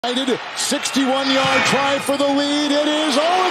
61-yard try for the lead. It is over.